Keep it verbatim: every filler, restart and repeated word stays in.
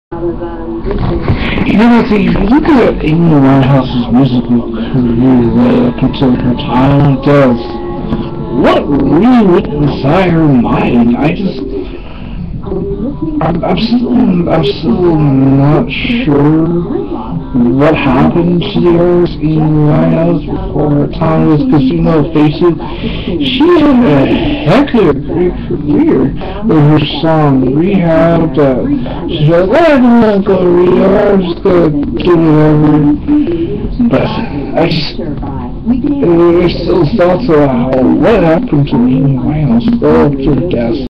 You know, if you look at Amy Winehouse's musical career right up until her time of death, what really went inside her mind? I just, I'm, I'm still, I'm still not sure what happened to the artist Amy Winehouse before her time was, because, you know, face it, she had a heck of a great career with her song Rehab. That she's like, well, I don't want to go to rehab, I'm just going to do whatever. But I just, there's still thoughts about what happened to Amy Winehouse all up to her death.